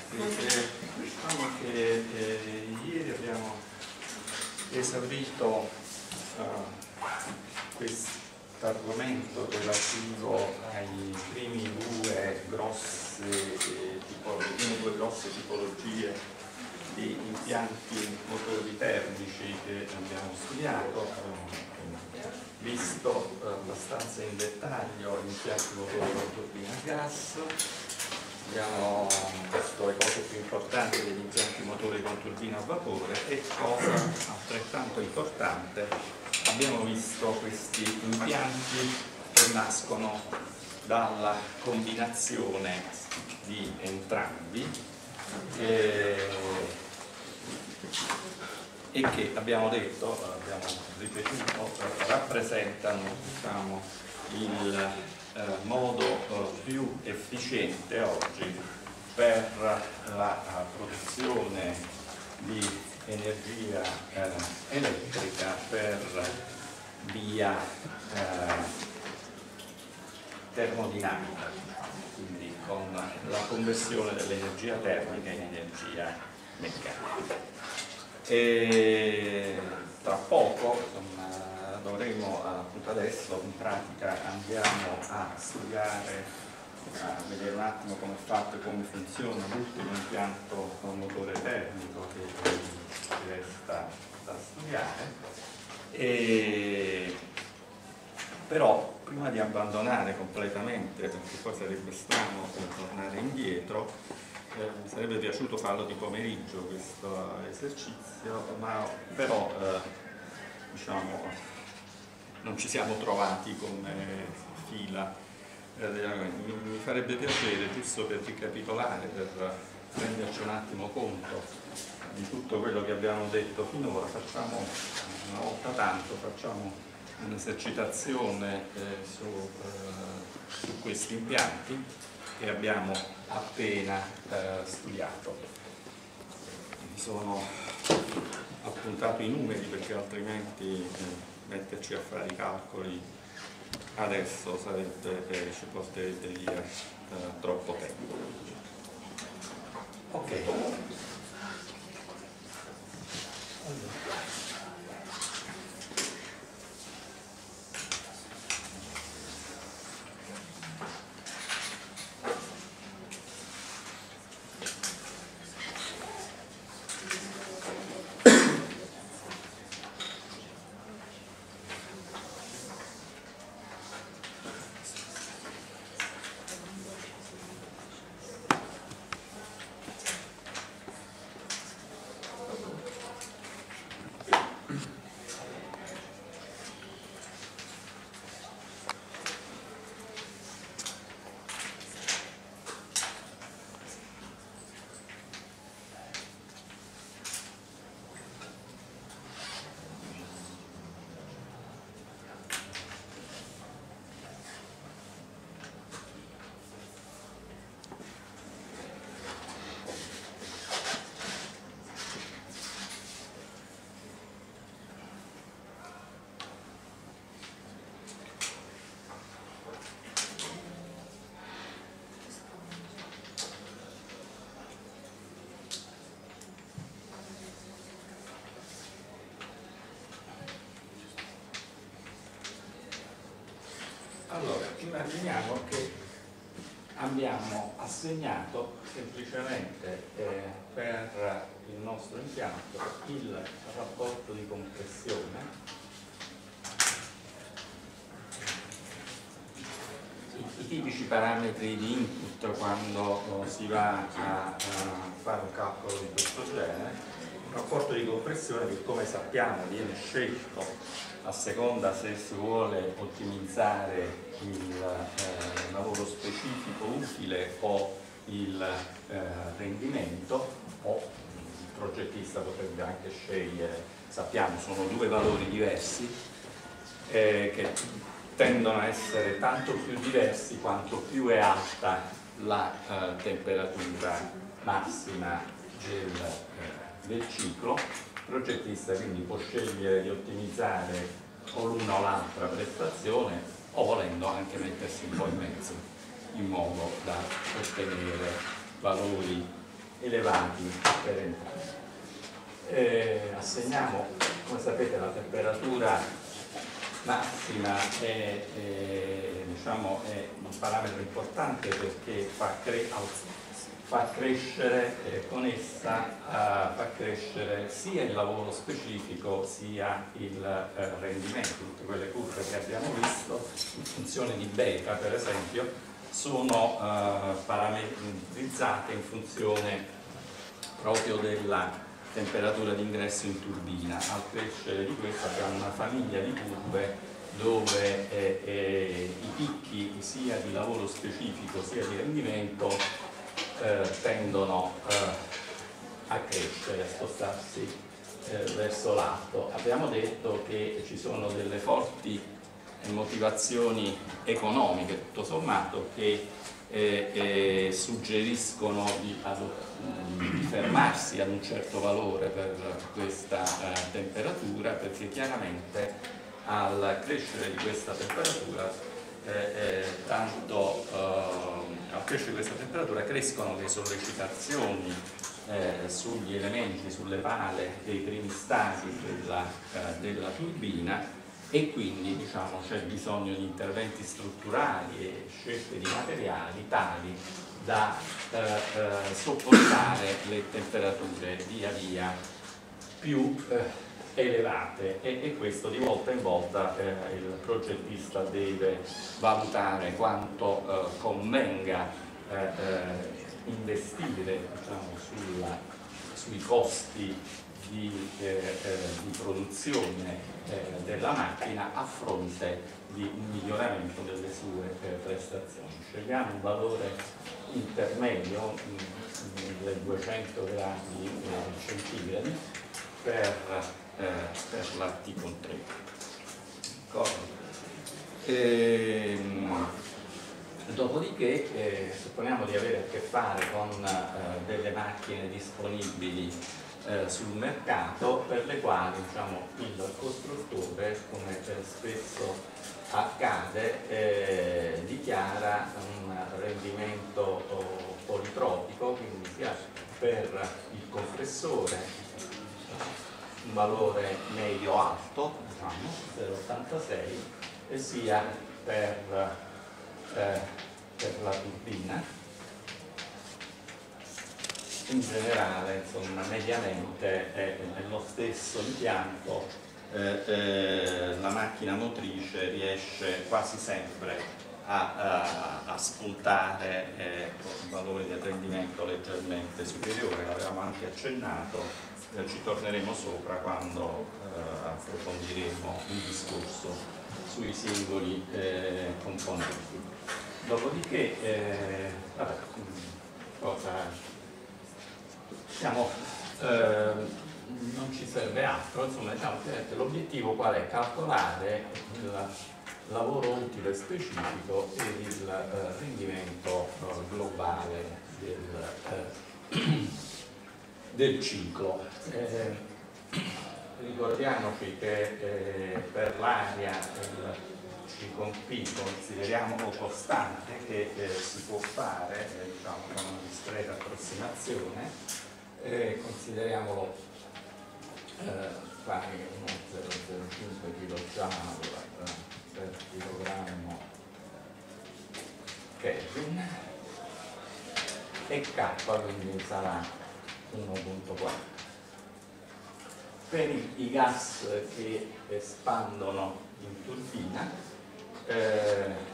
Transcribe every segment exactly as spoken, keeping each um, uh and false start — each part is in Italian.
Eh, diciamo che eh, ieri abbiamo esaurito uh, questo argomento relativo ai primi due grosse eh, tipologie, due grosse tipologie di impianti motori termici che abbiamo studiato, abbiamo visto eh, abbastanza in dettaglio gli impianti motori con turbina a gas. Abbiamo visto le cose più importanti degli impianti motori con turbina a vapore e, cosa altrettanto importante, abbiamo visto questi impianti che nascono dalla combinazione di entrambi e, e che abbiamo detto, abbiamo ripetuto, rappresentano, diciamo, il Eh, modo eh, più efficiente oggi per la uh, produzione di energia eh, elettrica per via eh, termodinamica, quindi con la conversione dell'energia termica in energia meccanica. E tra poco, insomma, dovremo, appunto adesso in pratica andiamo a studiare, a vedere un attimo come è fatto e come funziona l'ultimo impianto con motore termico che ci resta da studiare. E però prima di abbandonare completamente, perché poi sarebbe strano tornare indietro, eh, mi sarebbe piaciuto farlo di pomeriggio questo esercizio, ma però eh, diciamo non ci siamo trovati come fila. Eh, mi farebbe piacere, giusto per ricapitolare, per prenderci un attimo conto di tutto quello che abbiamo detto finora, facciamo una volta tanto, facciamo un'esercitazione eh, su, eh, su questi impianti che abbiamo appena eh, studiato. Mi sono appuntato i numeri perché altrimenti eh, metterci a fare i calcoli adesso sarebbe, eh, ci porterebbe via eh, troppo tempo. Ok. Allora. Allora, immaginiamo che abbiamo assegnato semplicemente eh, per il nostro impianto il rapporto di compressione i, i tipici parametri di input quando oh, si va a, a fare un calcolo di questo genere, un rapporto di compressione che, come sappiamo, viene scelto a seconda se si vuole ottimizzare il eh, lavoro specifico utile o il eh, rendimento, o il progettista potrebbe anche scegliere, sappiamo sono due valori diversi eh, che tendono a essere tanto più diversi quanto più è alta la eh, temperatura massima del, eh, del ciclo. Il progettista quindi può scegliere di ottimizzare o l'una o l'altra prestazione, o volendo anche mettersi un po' in mezzo in modo da ottenere valori elevati per entrambi. Eh, assegniamo, come sapete, la temperatura massima è, è, diciamo, è un parametro importante perché fa, cre fa crescere, eh, con essa uh, fa crescere sia il lavoro specifico sia il eh, rendimento. Tutte quelle curve che abbiamo visto in funzione di beta, per esempio, sono uh, parametrizzate in funzione proprio della temperatura d'ingresso in turbina. Al crescere di questo abbiamo una famiglia di curve dove eh, eh, i picchi sia di lavoro specifico sia di rendimento eh, tendono eh, a crescere, a spostarsi eh, verso l'alto. Abbiamo detto che ci sono delle forti motivazioni economiche, tutto sommato, che eh, eh, suggeriscono di, di fermarsi ad un certo valore per questa eh, temperatura, perché chiaramente al crescere di questa temperatura eh, eh, tanto eh, al crescere di questa temperatura crescono le sollecitazioni eh, sugli elementi, sulle pale dei primi stadi della, eh, della turbina, e quindi, diciamo, c'è bisogno di interventi strutturali e scelte di materiali tali da eh, eh, sopportare le temperature via via più eh, elevate, e, e questo di volta in volta eh, il progettista deve valutare quanto eh, convenga eh, eh, investire, diciamo, sulla, sui costi di, eh, eh, di produzione eh, della macchina a fronte di un miglioramento delle sue eh, prestazioni. Scegliamo un valore intermedio mh, del duecento gradi eh, centigradi per, eh, per la T con tre. Ehm, dopodiché eh, supponiamo di avere a che fare con eh, delle macchine disponibili eh, sul mercato, per le quali, diciamo, il costruttore, come spesso accade, eh, dichiara un rendimento oh, politropico, quindi sia per il compressore un valore medio-alto, diciamo, zero virgola ottantasei, e sia per, eh, per la turbina. In generale, insomma, mediamente è nello stesso impianto eh, eh, la macchina motrice riesce quasi sempre a, a, a spuntare eh, un valore di rendimento leggermente superiore. L'avevamo anche accennato, eh, ci torneremo sopra quando eh, approfondiremo il discorso sui singoli eh, componenti. Dopodiché, eh, vabbè, cosa... Diciamo, eh, non ci serve altro, insomma, diciamo, l'obiettivo qual è? Calcolare il lavoro utile specifico e il eh, rendimento eh, globale del, eh, del ciclo. Eh, ricordiamoci che eh, per l'area il C con P consideriamo costante, che eh, si può fare eh, diciamo, con una discreta approssimazione. Eh, consideriamolo eh, pari uno virgola zero zero cinque kJ per chilogrammo Kelvin, e K quindi sarà uno virgola quattro. Per i gas che espandono in turbina, eh,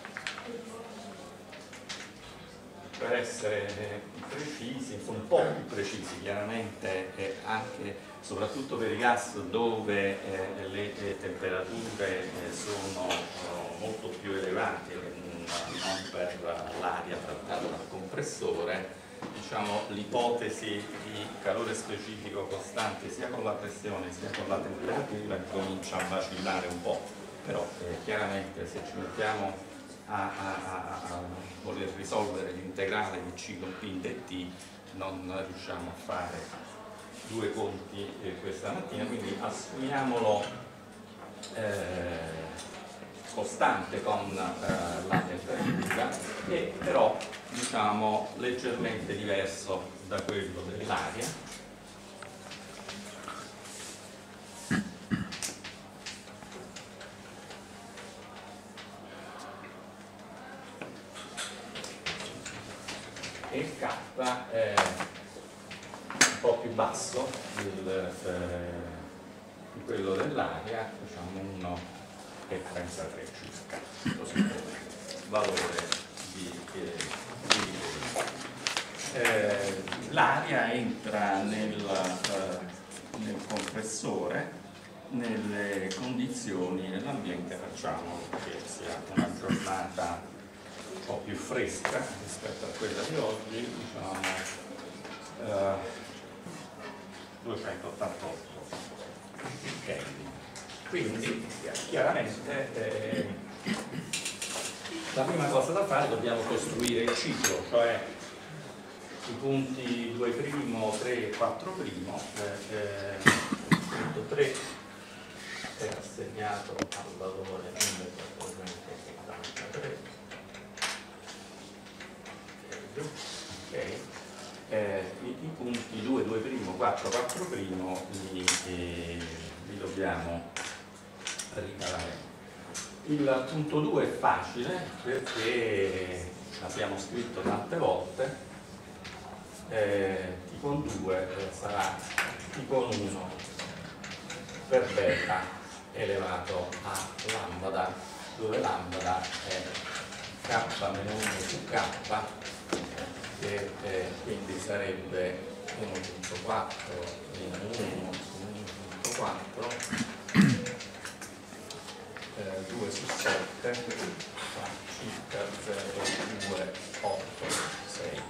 per essere precisi, un po' più precisi chiaramente, eh, anche soprattutto per i gas dove eh, le, le temperature eh, sono oh, molto più elevate, non per l'aria trattata dal compressore, diciamo, l'ipotesi di calore specifico costante sia con la pressione sia con la temperatura comincia a vacillare un po', però eh, chiaramente se ci mettiamo A, a, a, a voler risolvere l'integrale di C con P in dt non riusciamo a fare due conti eh, questa mattina, quindi assumiamolo eh, costante con eh, la temperatura, e però diciamo leggermente diverso da quello dell'aria. E il K è un po' più basso del, eh, di quello dell'aria, diciamo uno virgola trentatré circa, così come valore di, eh, di riferimento. Eh, l'aria entra nel, eh, nel compressore nelle condizioni nell'ambiente, facciamo che sia una giornata un po' più fresca rispetto a quella di oggi, diciamo eh, duecentottantotto Kelvin. Quindi chiaramente eh, la prima cosa da fare, dobbiamo costruire il ciclo, cioè i punti due primo, tre e quattro primo. Eh, eh, il punto tre è assegnato al valore millequattrocentosettantatré. Okay. Eh, i, i punti due, due primo, quattro, quattro primo li, eh, li dobbiamo ricavare. Il punto due è facile perché l'abbiamo scritto tante volte. Eh, T con due sarà T con uno per beta elevato a lambda, dove lambda è K meno uno su K, che eh, quindi sarebbe uno virgola quattro meno uno su uno virgola quattro, eh, due su sette, fa circa zero virgola due otto sei.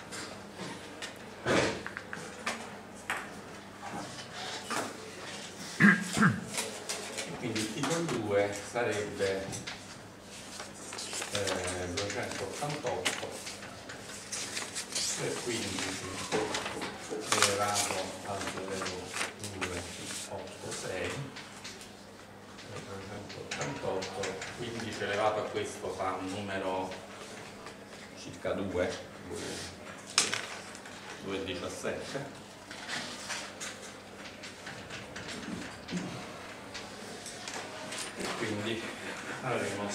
Quindi T con due sarebbe eh, duecentottantotto per quindici elevato al zero virgola due otto sei, duecentottantotto, quindici elevato a questo fa un numero circa due, due virgola diciassette. E quindi avremo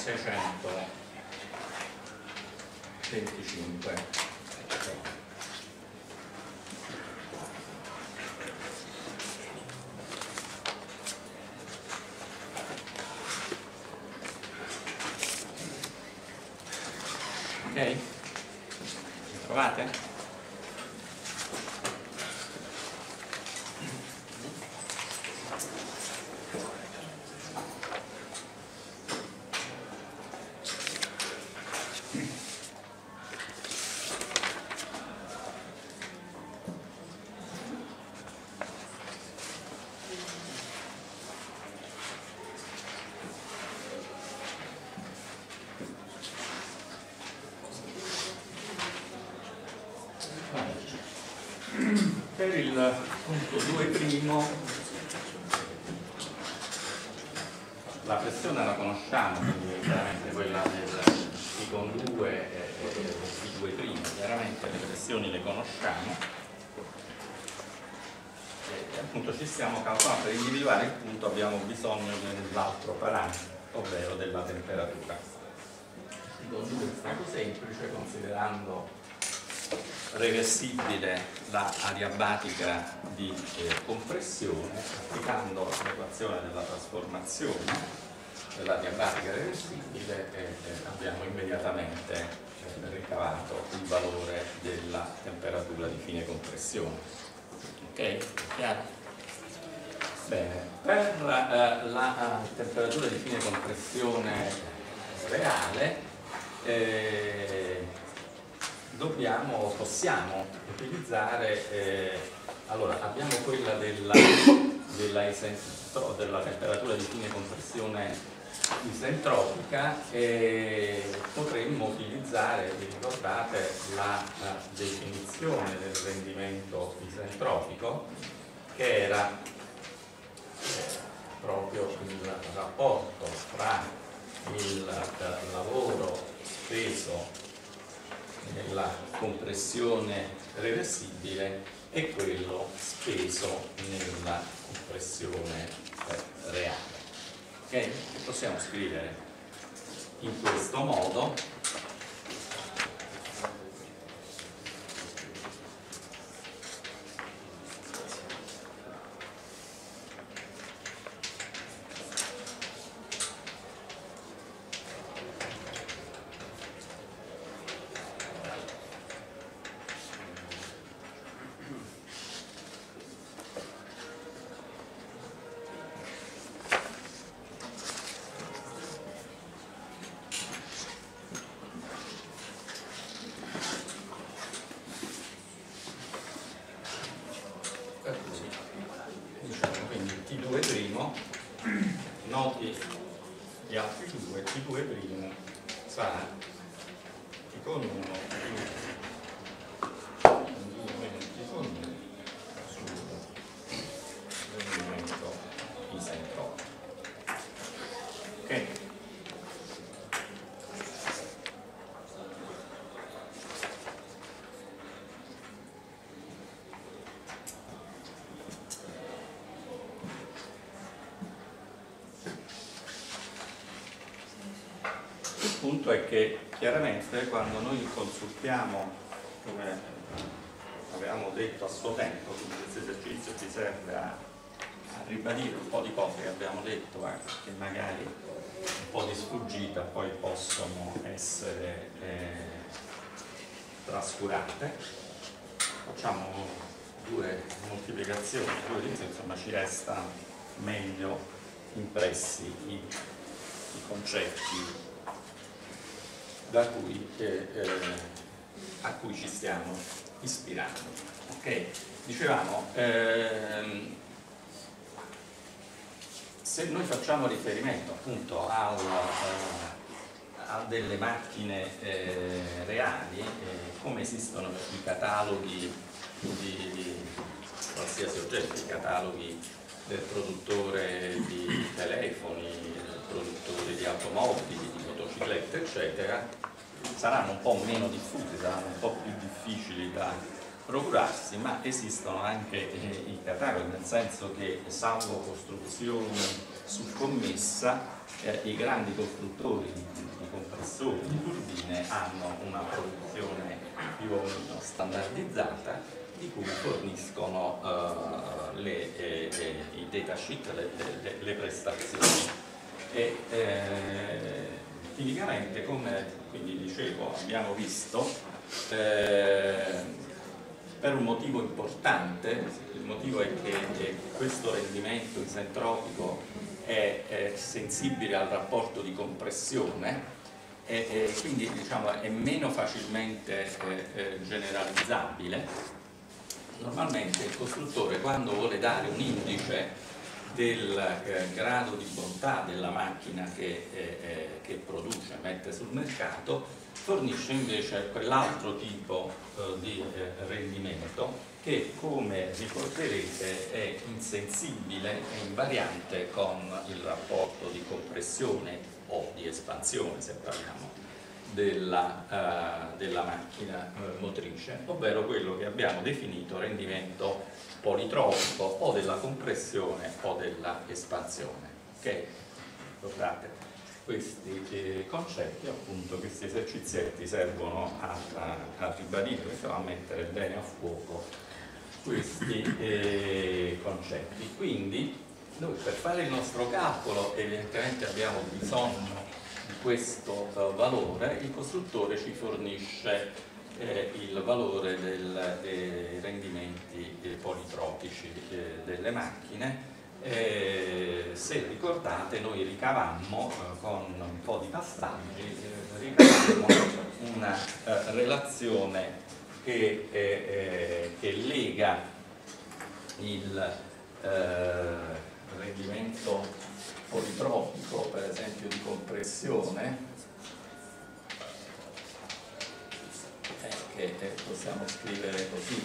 seicentoventicinque. Ok? Trovate? Per il punto due primo la pressione la conosciamo, quindi chiaramente quella del T con due e del T due primo, chiaramente le pressioni le conosciamo e appunto ci stiamo calcolando. Per individuare il punto abbiamo bisogno dell'altro parametro, ovvero della temperatura. T con due è stato semplice, considerando reversibile la adiabatica di eh, compressione, applicando l'equazione della trasformazione dell'adiabatica reversibile eh, eh, abbiamo immediatamente eh, ricavato il valore della temperatura di fine compressione. Ok? Chiaro? Bene, per eh, la eh, temperatura di fine compressione reale eh, dobbiamo, possiamo utilizzare, eh, allora abbiamo quella della, della, isentro, della temperatura di fine compressione isentropica e potremmo utilizzare, vi ricordate, la, la definizione del rendimento isentropico, che era eh, proprio il rapporto fra il eh, lavoro speso nella compressione reversibile e quello speso nella compressione eh, reale. Ok? Possiamo scrivere in questo modo. Noti gli altri due, T due primo sarà T con uno più T con uno sul rendimento isentropico. Ok? Il punto è che chiaramente quando noi consultiamo, come avevamo detto a suo tempo, quindi questo esercizio ci serve a, a ribadire un po' di cose che abbiamo detto, eh, che magari un po' di sfuggita poi possono essere eh, trascurate. Facciamo due moltiplicazioni, due divisioni, insomma ci resta meglio impressi i, i concetti da cui, eh, eh, a cui ci stiamo ispirando. Ok? Dicevamo, ehm, se noi facciamo riferimento appunto al, eh, a delle macchine eh, reali, eh, come esistono i cataloghi di, di qualsiasi oggetto, i cataloghi del produttore di telefoni, del produttore di automobili, di motociclette, eccetera, saranno un po' meno diffusi, saranno un po' più difficili da procurarsi, ma esistono anche eh, i cataloghi, nel senso che, salvo costruzioni su commessa, eh, i grandi costruttori di, di compressori, di turbine hanno una produzione più o meno standardizzata, di cui forniscono uh, le, eh, eh, i datasheet, le, le, le prestazioni. E, eh, tipicamente, come quindi dicevo, abbiamo visto, eh, per un motivo importante, il motivo è che eh, questo rendimento isentropico è, è sensibile al rapporto di compressione e, e quindi diciamo, è meno facilmente eh, eh, generalizzabile. Normalmente il costruttore, quando vuole dare un indice del eh, grado di bontà della macchina che, eh, eh, che produce, mette sul mercato, fornisce invece quell'altro tipo eh, di eh, rendimento che, come ricorderete, è insensibile e invariante con il rapporto di compressione o di espansione, se parliamo della, uh, della macchina uh, motrice, ovvero quello che abbiamo definito rendimento politropico o della compressione o della espansione. Ok? Ricordate questi eh, concetti, appunto questi esercizietti servono a, a, a ribadire, a mettere bene a fuoco questi eh, concetti. Quindi noi per fare il nostro calcolo evidentemente abbiamo bisogno di questo uh, valore. Il costruttore ci fornisce eh, il valore dei eh, rendimenti eh, politropici eh, delle macchine. Eh, se ricordate, noi ricavammo eh, con un po' di passaggi eh, ricavammo una eh, relazione che, eh, eh, che lega il eh, rendimento politropico, per esempio di compressione, eh, che eh, possiamo scrivere così.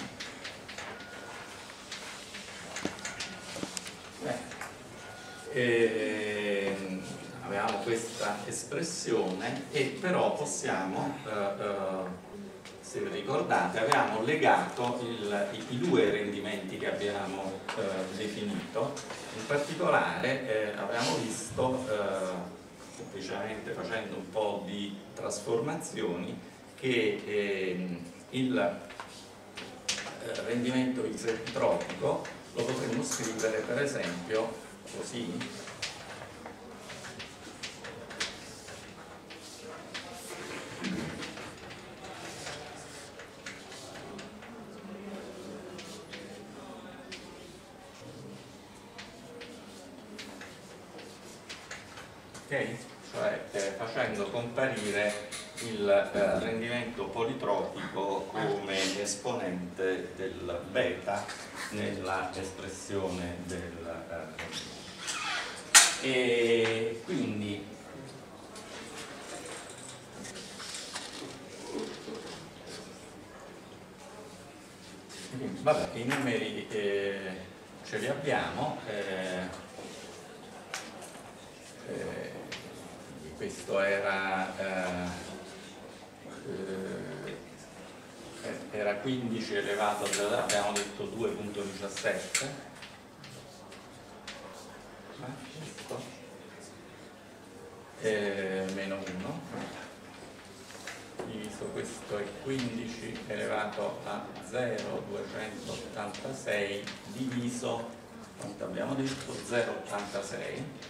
Beh, eh, avevamo questa espressione e però possiamo, eh, eh, se vi ricordate, avevamo legato il, i, i due rendimenti che abbiamo eh, definito. In particolare eh, avevamo visto, eh, semplicemente facendo un po' di trasformazioni, che eh, il eh, rendimento isentropico lo potremmo scrivere per esempio così. Okay? Cioè eh, facendo comparire il eh, rendimento politropico come esponente del beta nella espressione del eh, e quindi vabbè, i numeri eh, ce li abbiamo. eh, Eh, questo era eh, eh, era quindici elevato a, abbiamo detto due virgola diciassette, eh, meno uno diviso, questo è quindici elevato a zero virgola duecentottantasei diviso, quanto abbiamo detto, zero virgola ottantasei.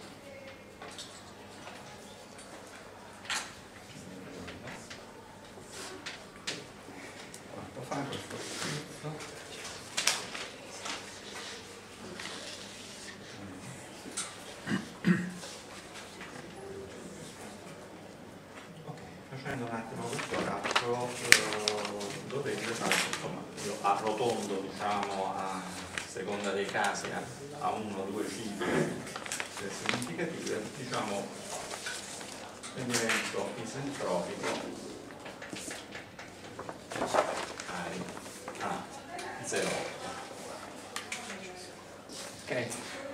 Questo schizzo. Ok, facendo un attimo questo calcolo eh, dovete fare, insomma, io arrotondo, diciamo, a seconda dei casi a, a uno o due cifre significative, diciamo rendimento isentropico a zero virgola otto. Ok?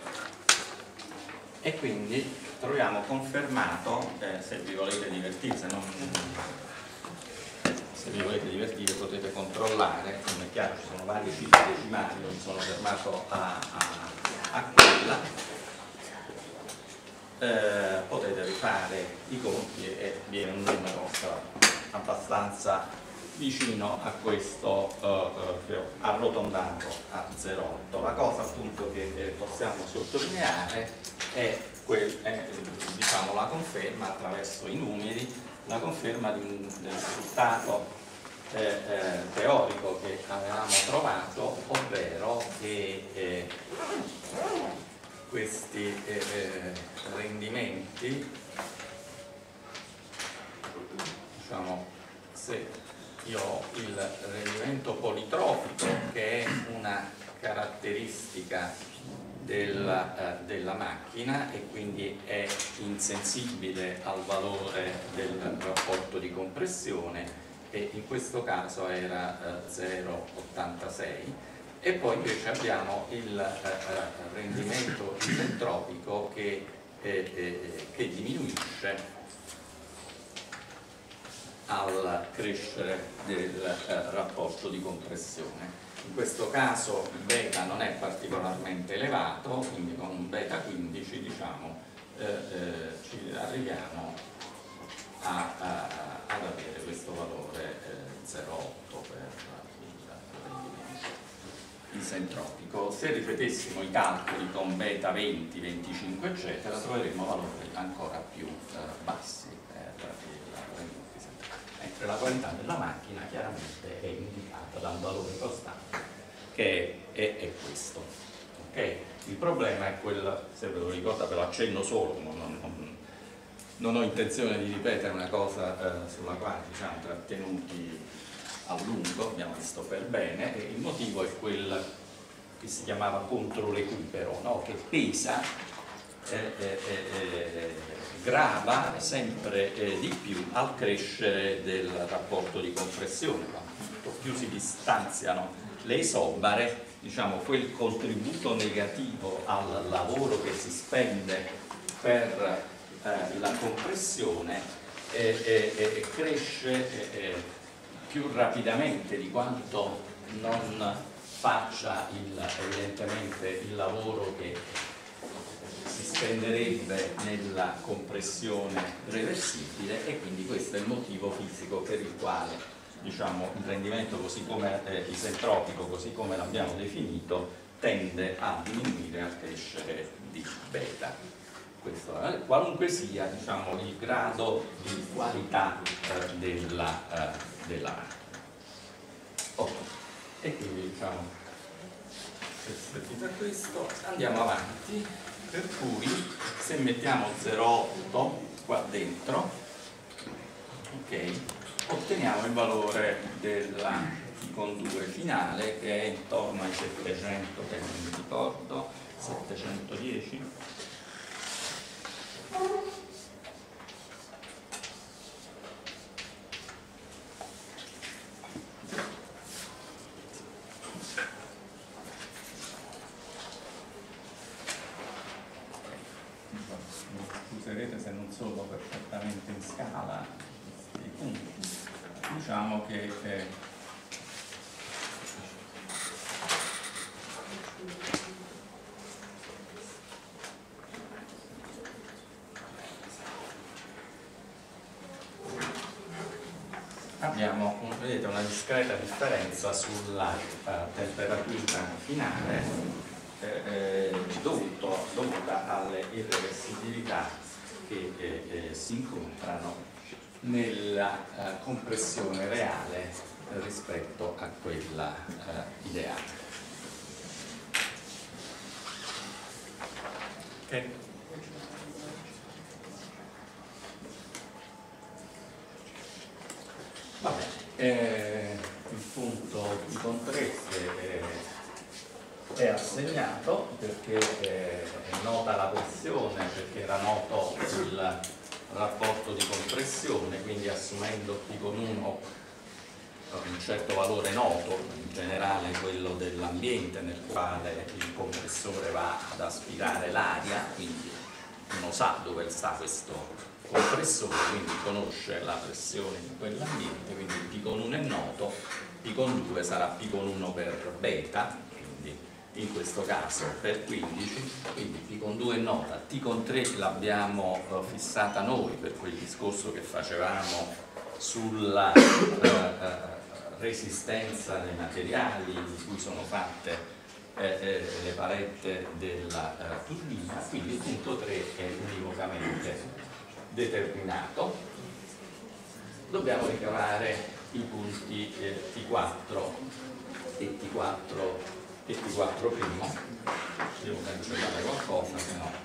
E quindi troviamo confermato, eh, se vi volete divertire, se non se vi volete divertire potete controllare, come è chiaro ci sono varie cifre decimali, io mi sono fermato a, a, a quella, eh, potete rifare i conti e viene un numero abbastanza vicino a questo uh, uh, arrotondato a zero virgola otto. La cosa appunto che eh, possiamo sottolineare è, quel, è diciamo, la conferma attraverso i numeri, la conferma di un, del risultato eh, eh, teorico che avevamo trovato, ovvero che eh, questi eh, rendimenti, diciamo, se io ho il rendimento politropico, che è una caratteristica della, eh, della macchina e quindi è insensibile al valore del rapporto di compressione, e in questo caso era eh, zero virgola ottantasei, e poi invece abbiamo il eh, rendimento isentropico che, eh, eh, che diminuisce al crescere del eh, rapporto di compressione. In questo caso il beta non è particolarmente elevato, quindi con un beta quindici diciamo eh, eh, ci arriviamo a, a, ad avere questo valore eh, zero virgola otto per il rendimento isentropico. Se ripetessimo i calcoli con beta venti, venticinque eccetera, troveremmo valori ancora più eh, bassi per il rendimento isentropico. Mentre la qualità della macchina chiaramente è indicata da un valore costante che è, è, è questo. Okay? Il problema è quello, se ve lo ricordo, ve lo accenno solo, non, non, non ho intenzione di ripetere una cosa eh, sulla quale ci siamo trattenuti a lungo, abbiamo visto per bene, e il motivo è quel che si chiamava controrecupero, no? Che pesa, eh, eh, eh, grava sempre eh, di più al crescere del rapporto di compressione. Quanto più si distanziano le isobare, diciamo, quel contributo negativo al lavoro che si spende per eh, la compressione eh, eh, eh, cresce eh, più rapidamente di quanto non faccia il, evidentemente il lavoro che si spenderebbe nella compressione reversibile, e quindi questo è il motivo fisico per il quale, diciamo, il rendimento così come eh, isentropico, così come l'abbiamo definito, tende a diminuire, a crescere di beta. Questo, eh, qualunque sia, diciamo, il grado di qualità eh, della, eh, della macchina. Oh. E quindi, diciamo, rispetto a questo andiamo avanti, per cui se mettiamo zero virgola otto qua dentro, ok, otteniamo il valore della T con due finale, che è intorno ai settecento, che non mi ricordo, settecentodieci. Scuserete se non sono perfettamente in scala questi punti. Diciamo che eh, abbiamo, vedete, una discreta differenza sulla uh, temperatura finale eh, eh, dovuto, dovuta alle irreversibilità che eh, eh, si incontrano nella uh, compressione reale eh, rispetto a quella uh, ideale. Okay. Va bene, eh, il punto T con tre è, è assegnato perché eh, è nota la pressione, perché era noto il rapporto di compressione, quindi assumendo T con uno un certo valore noto, in generale quello dell'ambiente nel quale il compressore va ad aspirare l'aria, quindi uno sa dove sta questo compressore, quindi conosce la pressione di quell'ambiente, quindi P con uno è noto, P con due sarà P con uno per beta, quindi in questo caso per quindici, quindi P con due è nota, T con tre l'abbiamo uh, fissata noi per quel discorso che facevamo sulla uh, uh, resistenza dei materiali di cui sono fatte eh, eh, le palette della uh, turbina, quindi il punto tre è univocamente determinato. Dobbiamo ricavare i punti eh, T quattro e T quattro e T quattro primo. Devo cancellare qualcosa, se no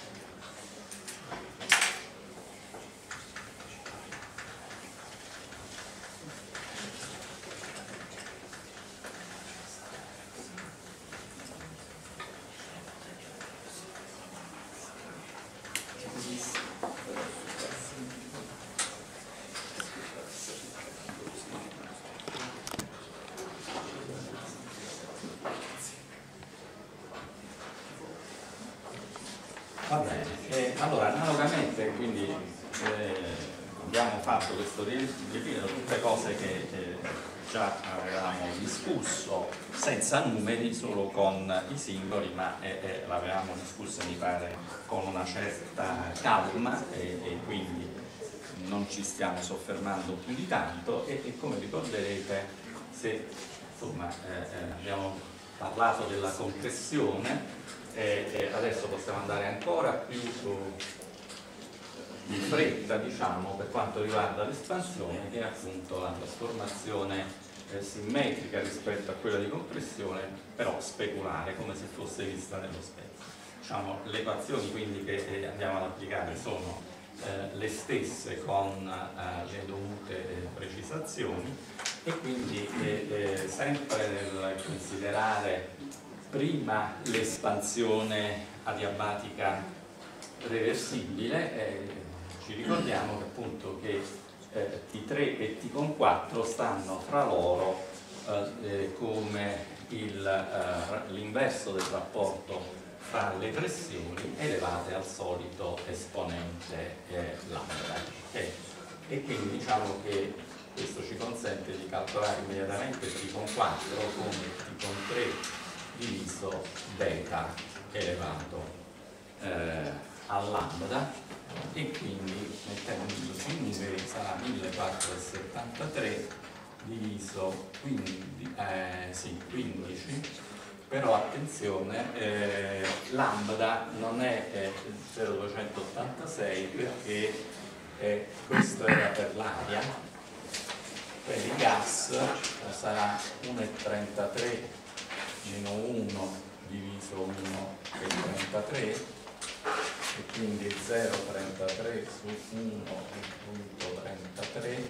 va bene. Eh, allora, analogamente, quindi eh, abbiamo fatto questo riempire tutte cose che eh, già avevamo discusso senza numeri, solo con i singoli, ma eh, eh, l'avevamo discusso, mi pare, con una certa calma e, e quindi non ci stiamo soffermando più di tanto e, e come ricorderete, se insomma eh, abbiamo parlato della compressione, e, e adesso possiamo andare ancora più in fretta, diciamo, per quanto riguarda l'espansione, che è appunto la trasformazione eh, simmetrica rispetto a quella di compressione, però speculare, come se fosse vista nello specchio. Diciamo, le equazioni quindi che eh, andiamo ad applicare sono eh, le stesse con eh, le dovute eh, precisazioni, e quindi eh, eh, sempre nel considerare prima l'espansione adiabatica reversibile, eh, ci ricordiamo che appunto che eh, T tre e T con quattro stanno fra loro eh, come l'inverso del rapporto fra le pressioni elevate al solito esponente eh, lambda. Okay? E quindi diciamo che questo ci consente di calcolare immediatamente T con quattro come T con tre diviso beta elevato eh, a lambda, e quindi mettendo tutti i numeri sarà millequattrocentosettantatré diviso quindici, eh, sì, quindici, però attenzione, eh, lambda non è eh, zero virgola duecentottantasei perché eh, questo era per l'aria, per i gas sarà uno virgola trentatré meno uno diviso uno virgola trentatré, e quindi zero virgola trentatré su uno virgola trentatré,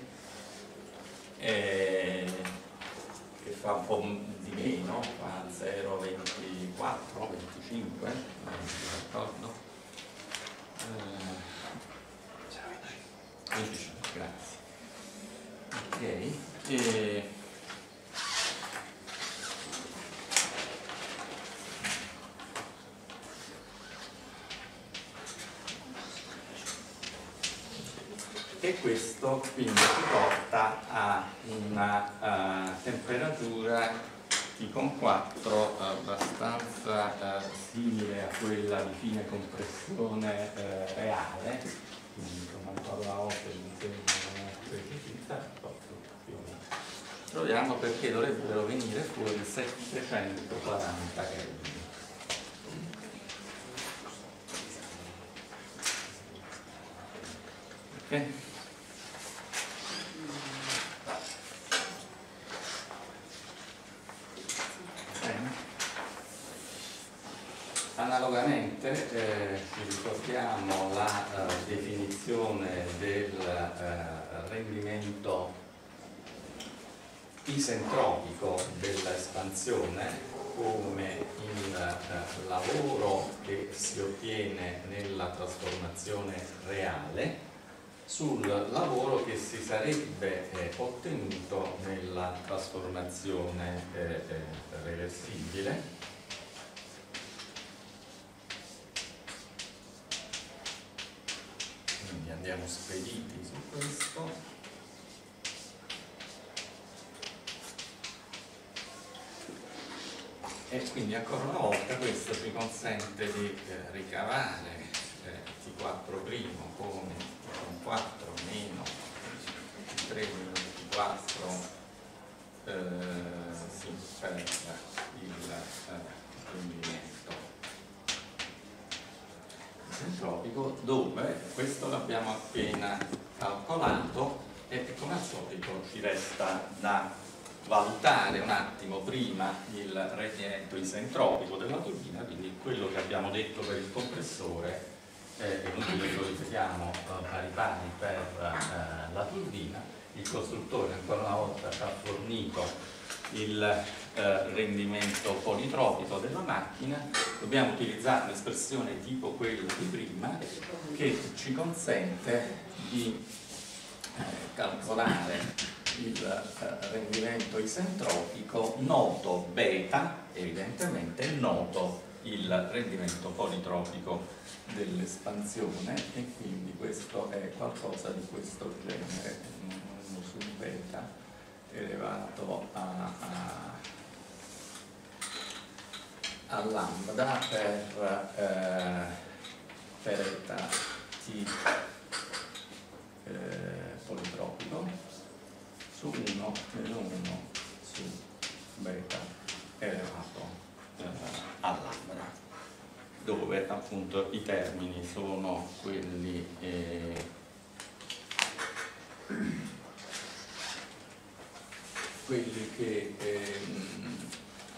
eh, che fa un po' di meno, fa zero virgola ventiquattro venticinque, non mi ricordo, eh, venticinque, grazie. Ok, e e questo quindi ci porta a una uh, temperatura T con quattro abbastanza uh, simile a quella di fine compressione uh, reale, quindi come ancora una volta non è precisa, troviamo perché dovrebbero venire fuori settecentoquaranta Kelvin. Ok? Analogamente eh, ci ricordiamo la uh, definizione del uh, rendimento isentropico dell'espansione come il uh, lavoro che si ottiene nella trasformazione reale sul lavoro che si sarebbe eh, ottenuto nella trasformazione eh, eh, reversibile. Quindi andiamo spediti su questo. E quindi ancora una volta questo ci consente di eh, ricavare eh, T quattro' come T con quattro meno T tre meno T quattro eh, sì, per il eh, rendimento isentropico, dove questo l'abbiamo appena calcolato e come al solito ci resta da valutare un attimo prima il rendimento isentropico della turbina, quindi quello che abbiamo detto per il compressore eh, è inutile che lo ripetiamo eh, pari pari per eh, la turbina. Il costruttore ancora una volta ci ha fornito il eh, rendimento politropico della macchina. Dobbiamo utilizzare un'espressione tipo quella di prima che ci consente di eh, calcolare il eh, rendimento isentropico noto beta, evidentemente noto il rendimento politropico dell'espansione, e quindi questo è qualcosa di questo genere, uno su beta elevato a, a, a lambda per eh, per eta t eh, politropico su uno meno uno su beta elevato eh, a lambda, dove appunto i termini sono quelli eh, quelli che, ehm,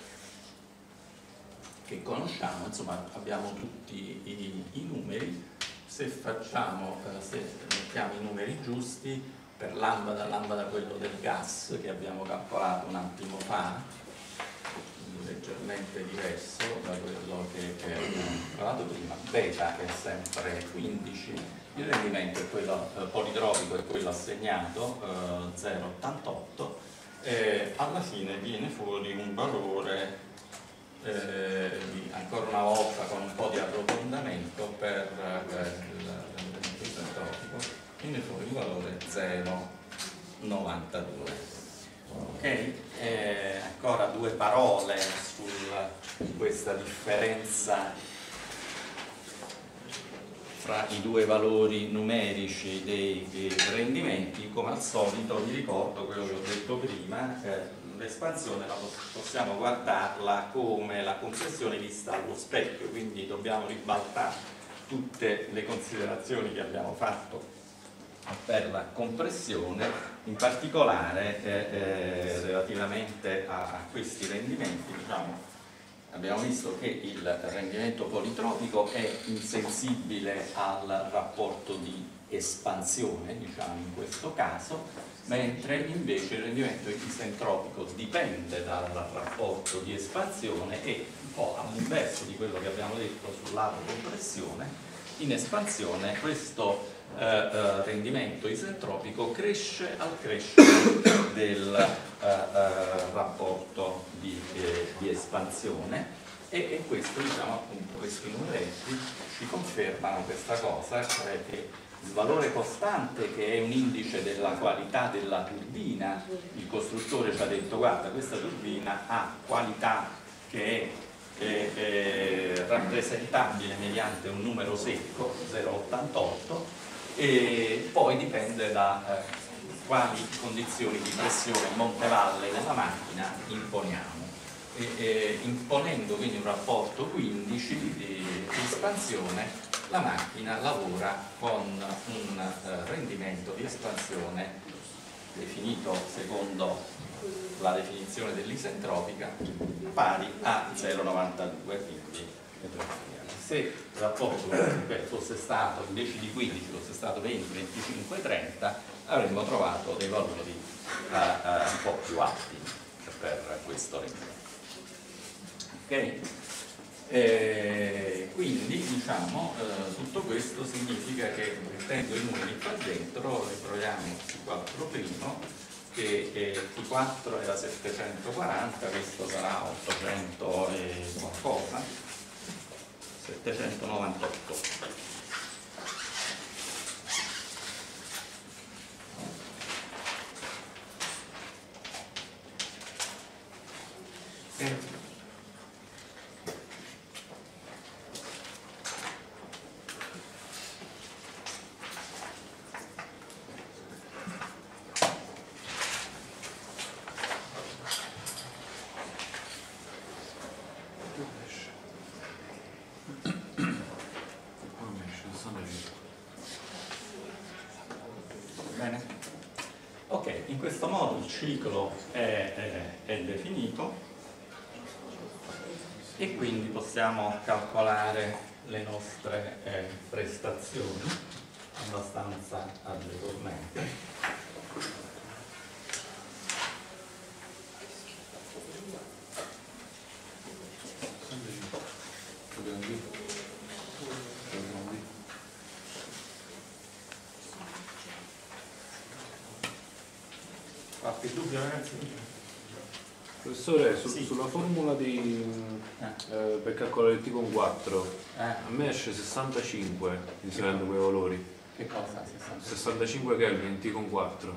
che conosciamo. Insomma, abbiamo tutti i, i numeri. Se facciamo, eh, se mettiamo i numeri giusti per lambda, lambda quello del gas che abbiamo calcolato un attimo fa, quindi leggermente diverso da quello che abbiamo calcolato prima, beta che è sempre quindici, il rendimento è quello eh, politropico, è quello assegnato eh, zero virgola ottantotto. Eh, alla fine viene fuori un valore eh, di, ancora una volta con un po' di arrotondamento per eh, il rendimento isentropico, viene fuori un valore zero virgola novantadue. Ok? Eh, ancora due parole su questa differenza fra i due valori numerici dei, dei rendimenti. Come al solito vi ricordo quello che ho detto prima, eh, l'espansione la possiamo guardarla come la compressione vista allo specchio, quindi dobbiamo ribaltare tutte le considerazioni che abbiamo fatto per la compressione, in particolare eh, eh, relativamente a, a questi rendimenti. Diciamo, abbiamo visto che il rendimento politropico è insensibile al rapporto di espansione, diciamo in questo caso, mentre invece il rendimento isentropico dipende dal rapporto di espansione e, un po' all'inverso di quello che abbiamo detto sul lato compressione, in espansione questo eh, eh, rendimento isentropico cresce al crescere del eh, eh, rapporto di, eh, di espansione e, e questo, diciamo appunto, questi numeretti ci confermano questa cosa, cioè che il valore costante, che è un indice della qualità della turbina, il costruttore ci ha detto: guarda, questa turbina ha qualità che è eh, eh, rappresentabile mediante un numero secco, zero virgola ottantotto, e poi dipende da eh, quali condizioni di pressione montevalle della macchina imponiamo. E, e, imponendo quindi un rapporto quindici di, di espansione, la macchina lavora con un eh, rendimento di espansione definito secondo la definizione dell'isentropica pari a zero virgola novantadue. Quindi se il rapporto fosse stato, invece di quindici, fosse stato venti, venticinque, trenta, avremmo trovato dei valori eh, eh, un po' più alti per questo rendimento. Ok? Eh, quindi diciamo eh, tutto questo significa che, mettendo i numeri qua dentro, ritroviamo T quattro primo, che eh, T quattro era settecentoquaranta, questo sarà ottocento e qualcosa, settecentonovantotto. Eh. Bene? Ok, in questo modo il ciclo è, è, è definito e quindi possiamo calcolare le nostre eh, prestazioni abbastanza agevolmente. Qualche dubbio, ragazzi? Professore, su, Sì. sulla formula di, Eh. eh, per calcolare il T con quattro, Eh, a me esce sessantacinque inserendo quei valori. che cosa? sessanta? sessantacinque Kelvin in T con quattro.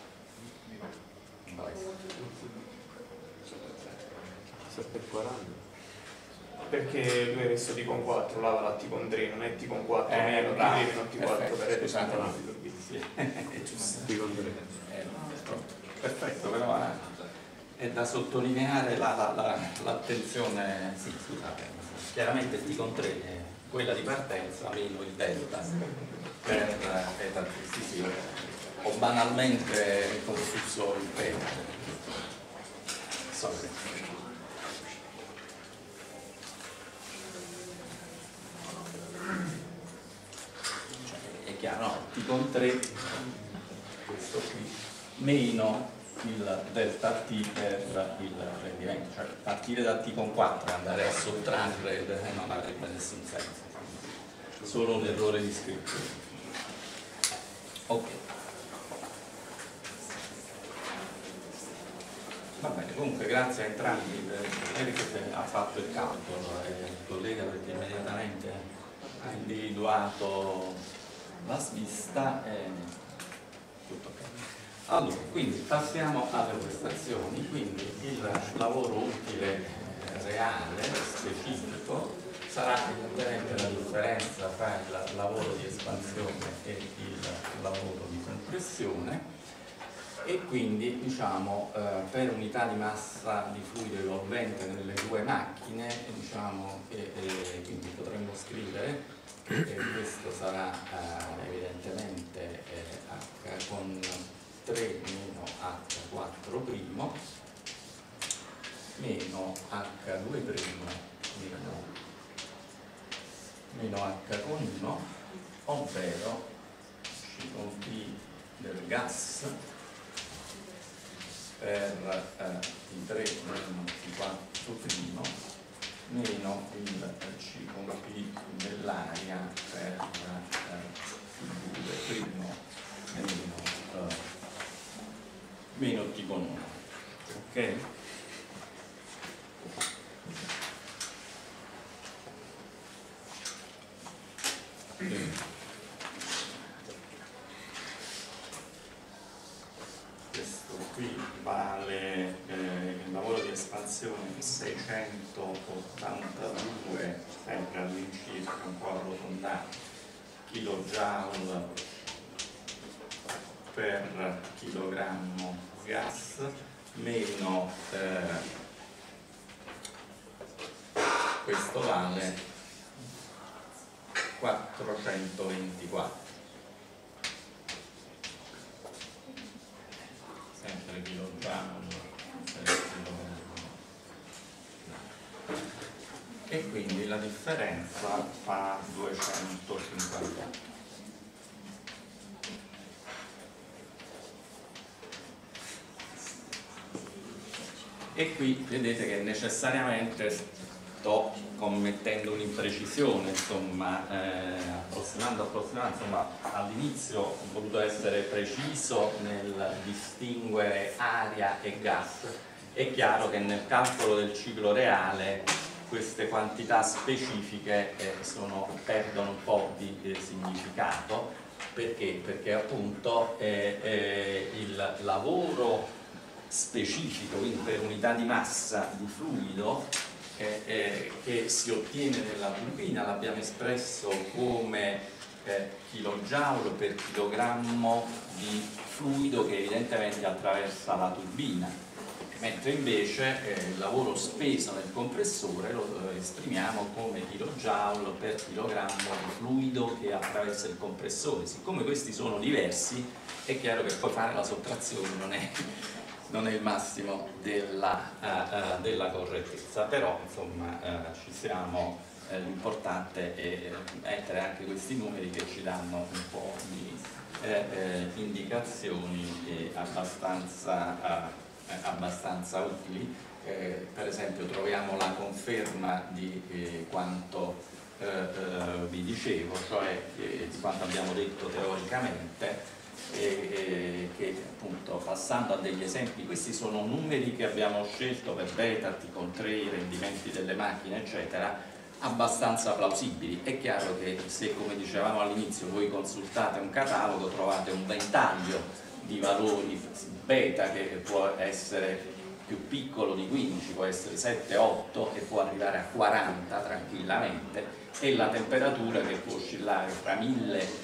sette e quaranta. Perché lui ha messo T con quattro, là va la T con tre, non è T con quattro Eh, meno, bravo. T non T quattro per Perfetto, esempio. scusate. Sì, è giusto. T con tre. Eh, perfetto, però eh, è da sottolineare la, la, la, l'attenzione, sì, scusate, chiaramente il T con tre è quella di partenza meno il delta per eh, sì, sì, ho banalmente confuso il peso. Sorry. Cioè, è chiaro, no? T con tre, questo qui, meno il delta T per il rendimento, cioè partire da T con quattro e andare a sottrarre eh, non avrebbe nessun senso, solo un errore di scrittura. Ok. Va bene, comunque grazie a entrambi, Eric ha fatto il calcolo e il collega perché immediatamente ha individuato la svista e tutto ok. Allora, quindi passiamo alle prestazioni, quindi il lavoro utile eh, reale, specifico, sarà evidentemente la differenza tra il lavoro di espansione e il lavoro di compressione. E quindi diciamo eh, per unità di massa di fluido evolvente nelle due macchine diciamo che eh, quindi potremmo scrivere che eh, questo sarà eh, evidentemente eh, H con tre meno H quattro primo meno H due primo meno, meno H con uno, ovvero C con P del gas per eh, T tre meno T quattro primo meno il C con P dell'aria per eh, T due primo meno, eh, meno T con uno. Ok? Quindi, questo qui vale eh, il lavoro di espansione seicentottantadue, sempre all'incirca, un po' arrotondato, kilojoule per chilogrammo gas, meno eh, questo vale quattrocentoventiquattro. Sempre kilojoule per chilogrammo. E quindi la differenza fa duecentocinquantotto. E qui vedete che necessariamente sto commettendo un'imprecisione, insomma, eh, approssimando, approssimando, insomma, all'inizio ho voluto essere preciso nel distinguere aria e gas. È chiaro che nel calcolo del ciclo reale queste quantità specifiche eh, sono, perdono un po' di eh, significato, perché? Perché appunto eh, eh, il lavoro specifico, quindi per unità di massa di fluido eh, eh, che si ottiene nella turbina l'abbiamo espresso come eh, kilojoule per chilogrammo di fluido che evidentemente attraversa la turbina, mentre invece eh, il lavoro speso nel compressore lo eh, esprimiamo come kilojoule per chilogrammo di fluido che attraversa il compressore. Siccome questi sono diversi è chiaro che poi fare la sottrazione non è non è il massimo della, uh, uh, della correttezza, però insomma uh, ci siamo, uh, l'importante è mettere anche questi numeri che ci danno un po' di uh, uh, indicazioni eh, abbastanza, uh, abbastanza utili. Eh, per esempio troviamo la conferma di eh, quanto uh, uh, vi dicevo, cioè eh, di quanto abbiamo detto teoricamente. E, e, che appunto passando a degli esempi, questi sono numeri che abbiamo scelto per beta, T con tre, i rendimenti delle macchine eccetera, abbastanza plausibili. È chiaro che se, come dicevamo all'inizio, voi consultate un catalogo trovate un ventaglio di valori beta che può essere più piccolo di quindici, può essere sette otto e può arrivare a quaranta tranquillamente, e la temperatura che può oscillare fra mille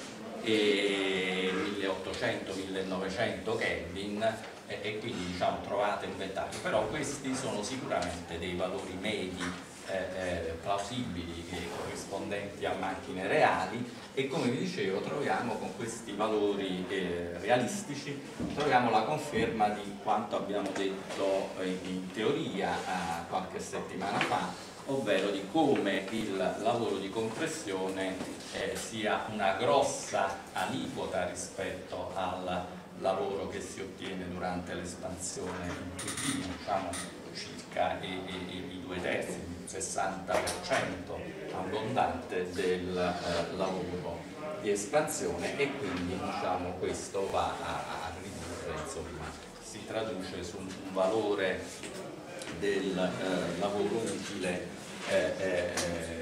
e milleottocento millenovecento Kelvin, e, e quindi diciamo trovate un ventaglio, però questi sono sicuramente dei valori medi eh, eh, plausibili e corrispondenti a macchine reali, e come vi dicevo troviamo con questi valori eh, realistici troviamo la conferma di quanto abbiamo detto in, in teoria eh, qualche settimana fa, ovvero di come il lavoro di compressione eh, sia una grossa aliquota rispetto al lavoro che si ottiene durante l'espansione in turbina, diciamo circa i, i, i due terzi, il sessanta per cento abbondante del eh, lavoro di espansione, e quindi diciamo questo va a, a ridurre insomma si traduce su un valore del eh, lavoro utile eh, eh,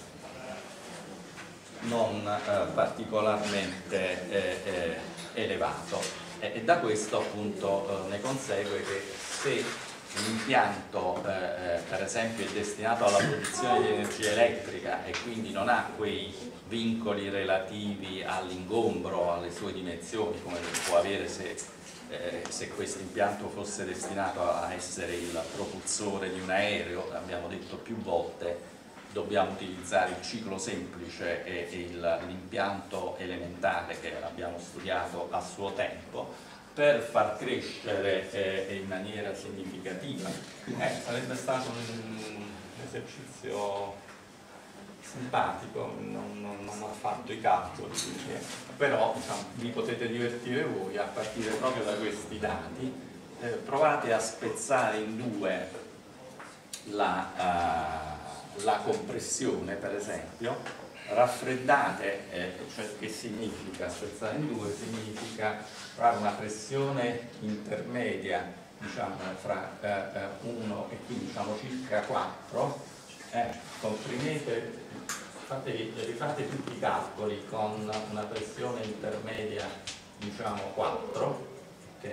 non eh, particolarmente eh, eh, elevato, e, e da questo appunto eh, ne consegue che se l'impianto eh, per esempio è destinato alla produzione di energia elettrica e quindi non ha quei vincoli relativi all'ingombro, alle sue dimensioni come può avere se, eh, se questo impianto fosse destinato a essere il propulsore di un aereo, abbiamo detto più volte, dobbiamo utilizzare il ciclo semplice e l'impianto elementare che abbiamo studiato a suo tempo per far crescere eh, in maniera significativa. Eh, sarebbe stato un, un esercizio simpatico, non, non, non ho fatto i calcoli, eh, però diciamo, vi potete divertire voi a partire proprio da questi dati. Eh, provate a spezzare in due la, uh, la compressione, per esempio, raffreddate, eh, cioè che significa spezzare in due? Significa fare una pressione intermedia, diciamo fra uno eh, e qui diciamo circa quattro, eh, comprimete, fate, rifate tutti i calcoli con una pressione intermedia diciamo quattro, ok?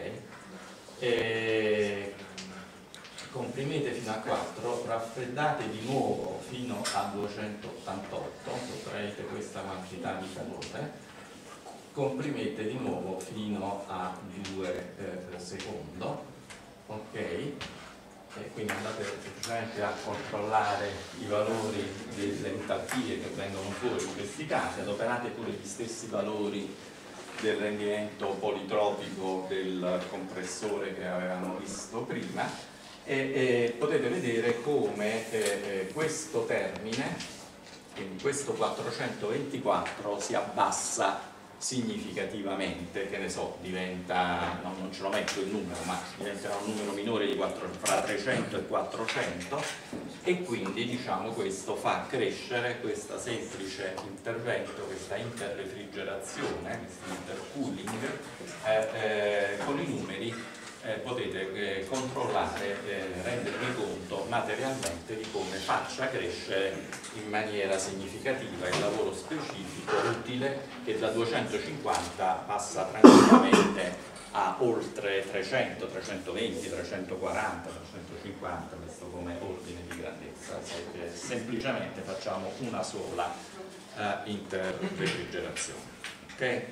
E comprimete fino a quattro, raffreddate di nuovo fino a duecentottantotto, sottraete questa quantità di calore, comprimete di nuovo fino a due eh, secondi, ok? E quindi andate semplicemente a controllare i valori delle entalpie che vengono fuori in questi casi, adoperate pure gli stessi valori del rendimento politropico del compressore che avevamo visto prima, e, e potete vedere come eh, questo termine, quindi questo quattrocentoventiquattro, si abbassa significativamente, che ne so, diventa, no, non ce lo metto il numero, ma diventerà un numero minore di quattro, fra trecento e quattrocento, e quindi diciamo questo fa crescere questo semplice intervento, questa interrefrigerazione, questo intercooling, eh, eh, con i numeri eh, potete eh, controllare, eh, rendervi conto materialmente di come faccia crescere in maniera significativa il lavoro specifico utile, che da duecentocinquanta passa tranquillamente a oltre trecento, trecentoventi, trecentoquaranta, trecentocinquanta, questo come ordine di grandezza, se semplicemente facciamo una sola eh, interrefrigerazione. Ok?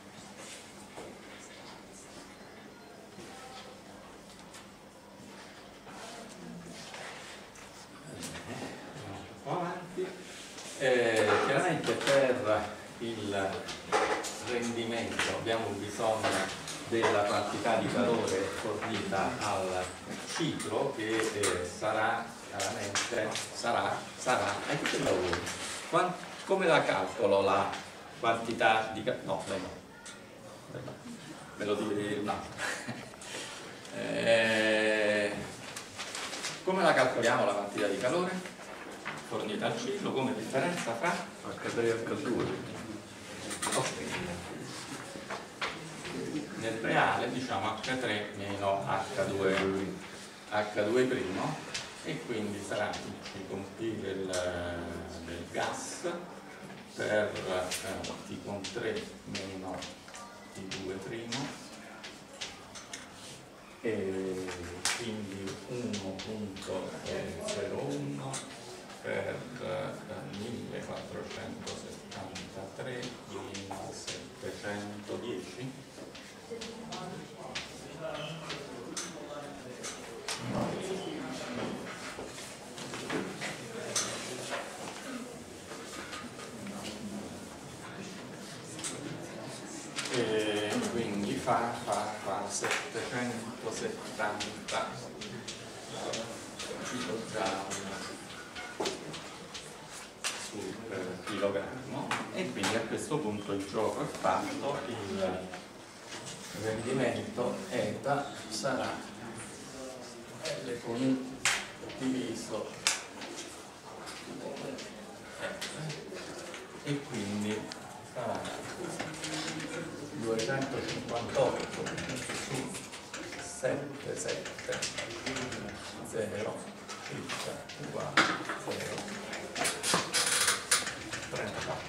Avanti. Eh, chiaramente per il rendimento abbiamo bisogno della quantità di calore fornita al ciclo, che eh, sarà chiaramente sarà sarà e che lavoro. Quant, come la calcolo la quantità di calore? No, lei no. Lei no. Me lo devi dire un altro. eh, come la calcoliamo la quantità di calore fornita al ciclo come differenza fra acca tre e acca due? Okay. Nel reale diciamo acca tre meno acca due, acca due primo, e quindi sarà ci compile il, del gas per eh, T con tre meno T due primo, e quindi uno virgola zero uno per millequattrocentosettantatré meno settecentodieci. E quindi fa, fa, fa settecentosettanta chilogrammi sul chilogrammo, e quindi a questo punto il gioco è fatto, il rendimento eta sarà L con U diviso e quindi sarà duecentocinquantotto su sette zero uguale zero trentaquattro,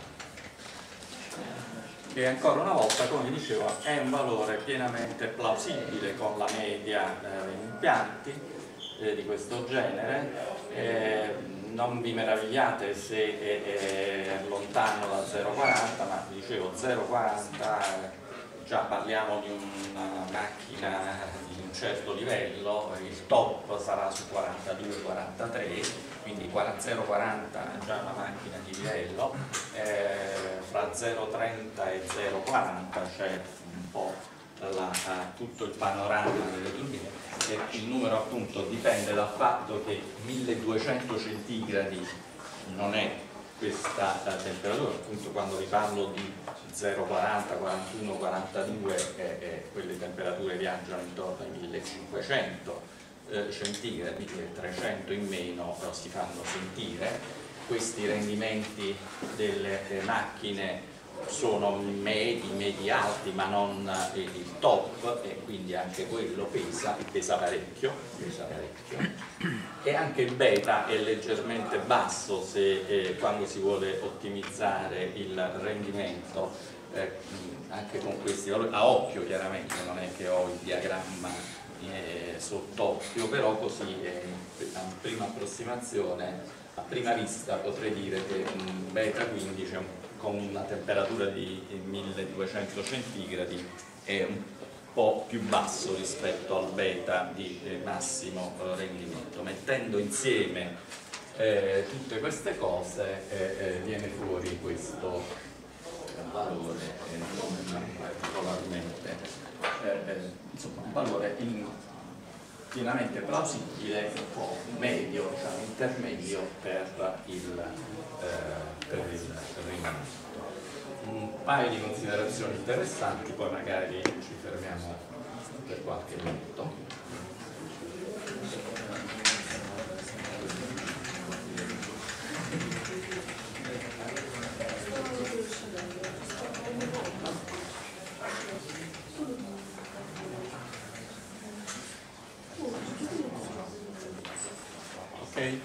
che ancora una volta, come vi dicevo, è un valore pienamente plausibile con la media eh, in impianti eh, di questo genere. Eh, non vi meravigliate se è, è lontano da zero virgola quaranta, ma vi dicevo zero virgola quaranta, già parliamo di una macchina di un certo livello, il top sarà su quarantadue quarantatré, quindi zero virgola quaranta è già una macchina di livello, eh, fra zero virgola trenta e zero virgola quaranta c'è un po' la, tutto il panorama delle turbine, e il numero appunto dipende dal fatto che milleduecento centigradi non è questa temperatura, appunto quando vi parlo di zero virgola quaranta, quarantuno, quarantadue, eh, eh, quelle temperature viaggiano intorno ai millecinquecento eh, centigradi, trecento in meno però si fanno sentire. Questi rendimenti delle eh, macchine sono medi, medi alti, ma non eh, il top, e quindi anche quello pesa, pesa parecchio, pesa parecchio. E anche il beta è leggermente basso se eh, quando si vuole ottimizzare il rendimento, eh, anche con questi valori, a occhio chiaramente, non è che ho il diagramma eh, sott'occhio, però così eh, a prima approssimazione, a prima vista potrei dire che un beta quindici con una temperatura di milleduecento centigradi è un po' più basso rispetto al beta di eh, massimo eh, rendimento. Mettendo insieme eh, tutte queste cose eh, eh, viene fuori questo valore eh, particolarmente eh, eh, insomma un valore in, pienamente plausibile, un po' medio, diciamo, intermedio per il, eh, per il rendimento. Un paio di considerazioni interessanti, poi magari ci fermiamo per qualche minuto. Ok?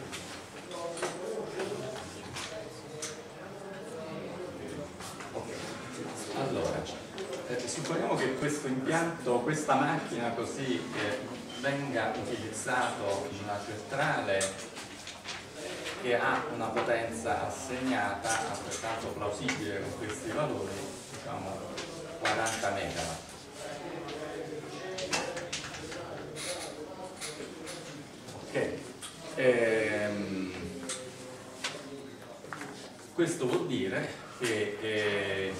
Allora, eh, supponiamo che questo impianto, questa macchina così eh, venga utilizzato in una centrale che ha una potenza assegnata altrettanto plausibile con questi valori, diciamo quaranta megawatt. Ok. Ehm, questo vuol dire che eh,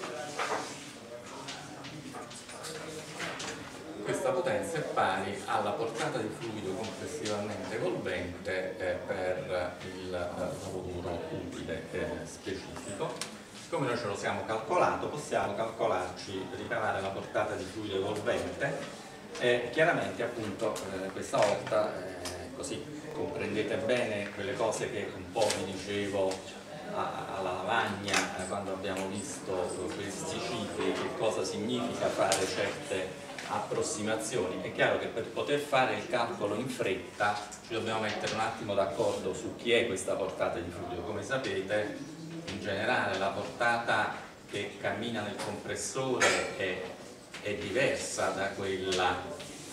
questa potenza è pari alla portata di fluido complessivamente evolvente eh, per il eh, lavoro utile eh, specifico. Siccome noi ce lo siamo calcolato, possiamo calcolarci, ricavare la portata di fluido evolvente e chiaramente appunto eh, questa volta eh, così comprendete bene quelle cose che un po' vi dicevo a, alla lavagna eh, quando abbiamo visto questi cicli, che cosa significa fare certe approssimazioni. È chiaro che per poter fare il calcolo in fretta ci dobbiamo mettere un attimo d'accordo su chi è questa portata di fluido. Come sapete, in generale la portata che cammina nel compressore è, è diversa da quella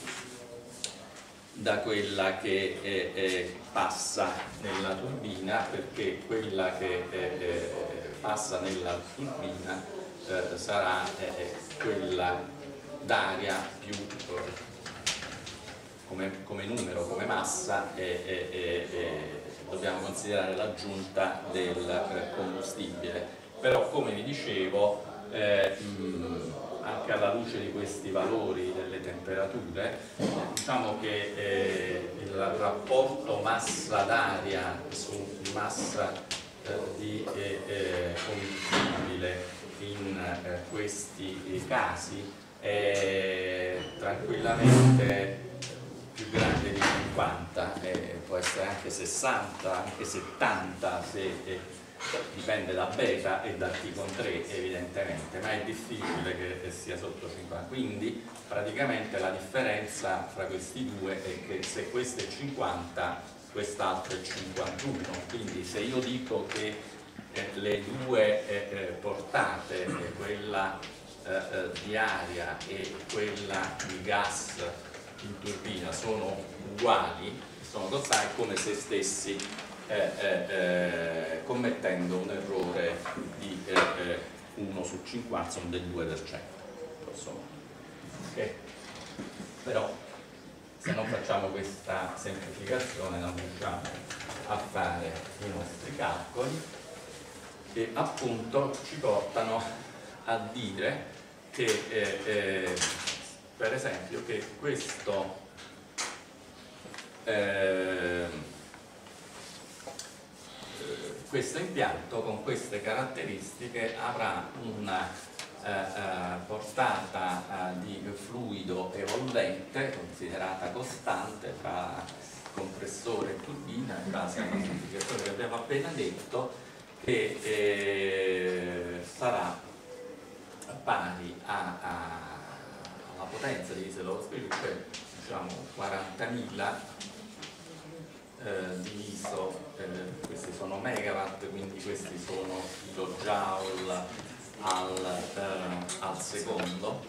da quella che eh, eh, passa nella turbina, perché quella che eh, eh, passa nella turbina eh, sarà eh, quella d'aria più eh, come, come numero, come massa, e eh, eh, eh, dobbiamo considerare l'aggiunta del eh, combustibile. Però, come vi dicevo, eh, mh, anche alla luce di questi valori delle temperature, diciamo che eh, il rapporto massa d'aria su massa eh, di eh, eh, combustibile in eh, questi casi è tranquillamente più grande di cinquanta, eh, può essere anche sessanta, anche settanta se eh, dipende da beta e da T con tre evidentemente, ma è difficile che sia sotto cinquanta, quindi praticamente la differenza fra questi due è che se questo è cinquanta, quest'altro è cinquantuno, quindi se io dico che eh, le due eh, eh, portate, eh, quella eh, eh, di aria e quella di gas in turbina sono uguali, sono costanti, è come se stessi eh, eh, eh, commettendo un errore di eh, eh, uno su cinquanta, sono del due per cento. Okay. Però se non facciamo questa semplificazione non riusciamo a fare i nostri calcoli e appunto ci portano a dire che eh, eh, per esempio che questo eh, questo impianto con queste caratteristiche avrà una eh, eh, portata eh, di fluido evolvente considerata costante tra compressore e turbina in base alla semplificazione che abbiamo appena detto, che eh, sarà pari a, a, alla potenza divisa dallo spirito, cioè diciamo quarantamila eh, diviso, eh, questi sono megawatt, quindi questi sono kilojoule al, eh, al secondo,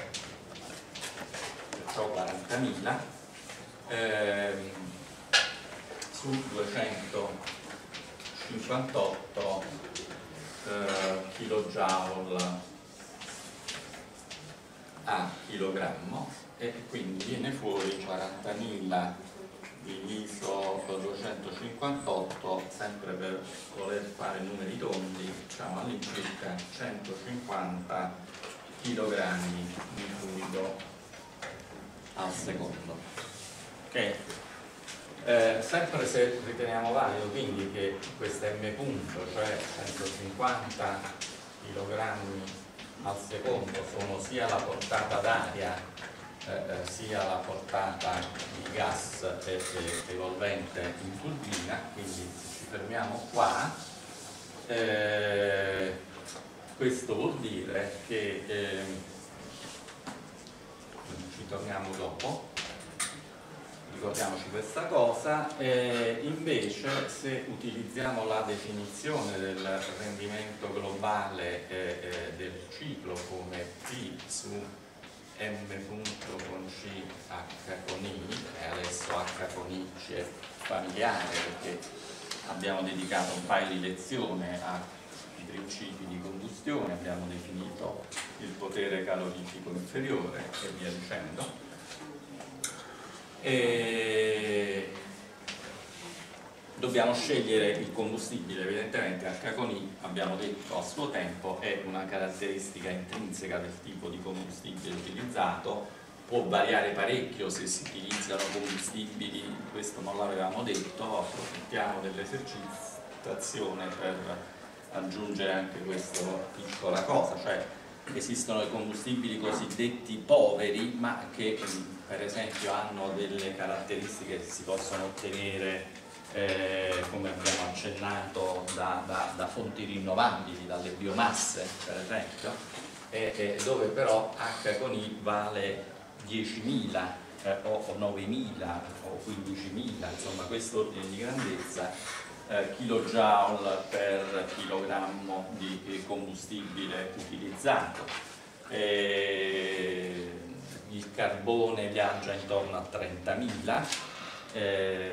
perciò quarantamila eh, su duecentocinquantotto eh, kilojoule a chilogrammo, e quindi viene fuori quarantamila diviso duecentocinquantotto, sempre per voler fare numeri tondi, diciamo all'incirca centocinquanta chilogrammi di fluido al secondo. Ok? Eh, sempre se riteniamo valido quindi che questo M punto, cioè centocinquanta chilogrammi al secondo, sono sia la portata d'aria eh, sia la portata di gas e, e, evolvente in turbina, quindi se ci fermiamo qua, eh, questo vuol dire che eh, ci torniamo dopo. Ricordiamoci questa cosa, eh, invece se utilizziamo la definizione del rendimento globale eh, eh, del ciclo come P su M punto con C H con I, e adesso H con I ci è familiare perché abbiamo dedicato un paio di lezioni ai principi di combustione, abbiamo definito il potere calorifico inferiore e via dicendo. E dobbiamo scegliere il combustibile, evidentemente H con I, abbiamo detto a suo tempo, è una caratteristica intrinseca del tipo di combustibile utilizzato, può variare parecchio se si utilizzano combustibili, questo non l'avevamo detto, approfittiamo dell'esercitazione per aggiungere anche questa piccola cosa, cioè esistono i combustibili cosiddetti poveri, ma che per esempio hanno delle caratteristiche che si possono ottenere, eh, come abbiamo accennato, da, da, da fonti rinnovabili, dalle biomasse per esempio, e, e dove però H con I vale diecimila eh, o novemila o quindicimila, insomma questo ordine di grandezza, eh, kilojoule per chilogrammo di combustibile utilizzato. E il carbone viaggia intorno a trentamila, eh,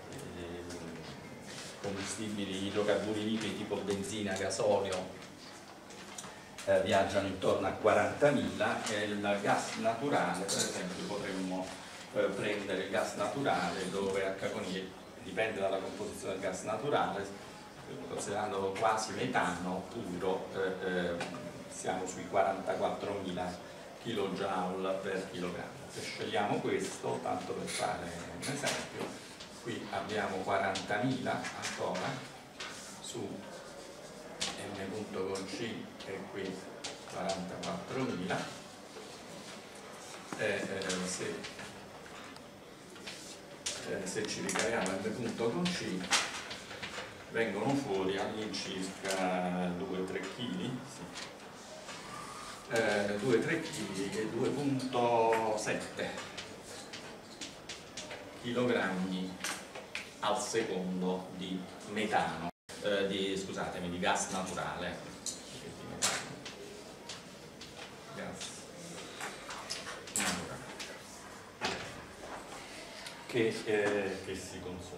combustibili idrocarburi liquidi tipo benzina, gasolio eh, viaggiano intorno a quarantamila, e il gas naturale, per esempio, potremmo eh, prendere il gas naturale dove H con I dipende dalla composizione del gas naturale, considerando quasi metano puro, eh, eh, siamo sui quarantaquattromila kilojoule per chilogrammo. Se scegliamo questo, tanto per fare un esempio, qui abbiamo quarantamila ancora su M punto con C e qui quarantaquattromila, e eh, se, eh, se ci ricariamo M punto con C vengono fuori all'incirca due tre chili, sì. eh, due tre chili e due virgola sette chilogrammi al secondo di metano, eh, di, scusatemi, di gas naturale, gas naturale che, eh, che si consuma.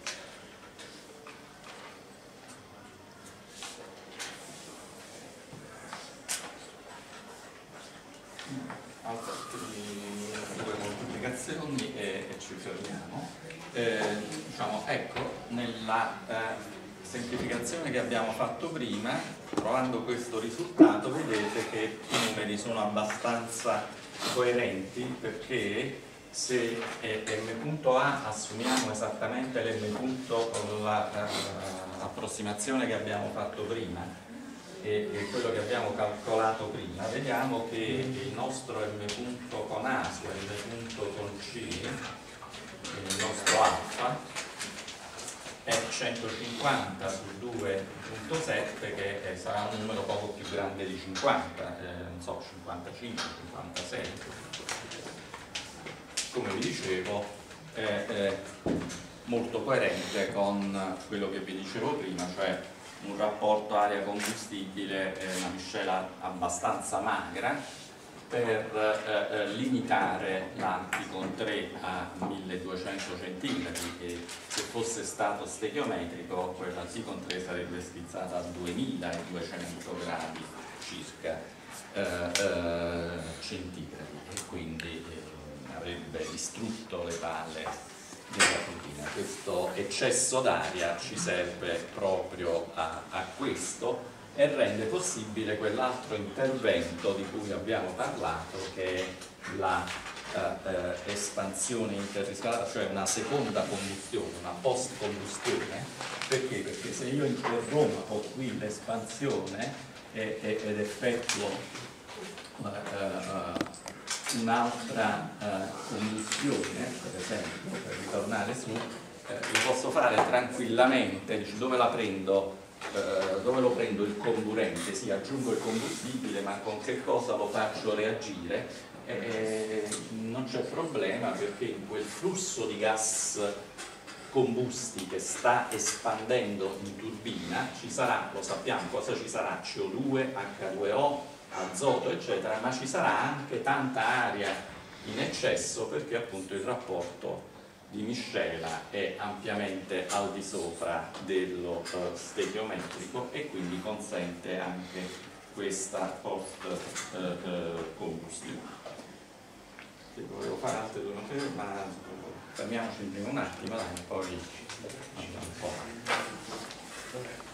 Altre due moltiplicazioni e, e ci fermiamo. Eh, diciamo, ecco, nella eh, semplificazione che abbiamo fatto prima, trovando questo risultato, vedete che i numeri sono abbastanza coerenti, perché se eh, m.a assumiamo esattamente l'm punto con l'approssimazione che abbiamo fatto prima e, e quello che abbiamo calcolato prima, vediamo che il nostro m punto con A su m punto con C, il nostro alfa, è centocinquanta su due virgola sette, che è, sarà un numero poco più grande di cinquanta, eh, non so, cinquantacinque, cinquantasei. Come vi dicevo, è, è molto coerente con quello che vi dicevo prima, cioè un rapporto aria-combustibile, è una miscela abbastanza magra per eh, limitare l'Anticon tre a milleduecento centigradi, che se fosse stato stechiometrico quell'Anticon tre sarebbe schizzata a duemiladuecento gradi circa eh, eh, centigradi, e quindi eh, avrebbe distrutto le palle della turbina. Questo eccesso d'aria ci serve proprio a, a questo, e rende possibile quell'altro intervento di cui abbiamo parlato, che è la eh, eh, espansione interriscaldata, cioè una seconda combustione, una post combustione. Perché? Perché se io interrompo qui l'espansione e, e, ed effettuo eh, eh, un'altra eh, combustione, per esempio, per ritornare su, eh, lo posso fare tranquillamente. Dici, dove la prendo? Uh, dove lo prendo il comburente? Sì, aggiungo il combustibile, ma con che cosa lo faccio reagire? Eh, non c'è problema, perché in quel flusso di gas combusti che sta espandendo in turbina ci sarà, lo sappiamo cosa ci sarà, C O due, H due O, azoto eccetera, ma ci sarà anche tanta aria in eccesso, perché appunto il rapporto di miscela è ampiamente al di sopra dello uh, stechiometrico, e quindi consente anche questa post uh, uh, combustione. Sì, volevo fare altre due note, ma fermiamoci in prima un attimo, dai, poi andiamo un po'.